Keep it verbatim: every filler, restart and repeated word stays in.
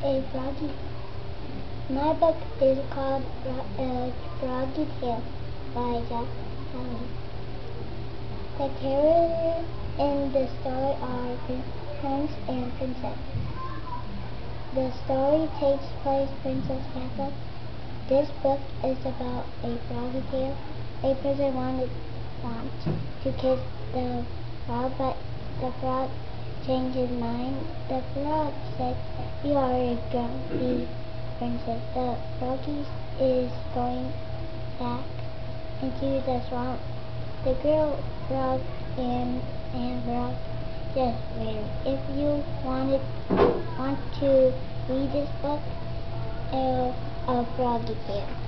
a froggy. My book is called uh, Froggy Tale by Jack Haley. The characters in the story are Prince and Princess. The story takes place in Princess Castle. This book is about a froggy tale. A person wanted want to kiss the frog, but the frog changed his mind. The frog said, "You are a grumpy princess." The froggy is going back into the swamp. The girl frog and and frog just married. If you wanted want to read this book, a, a froggy tale.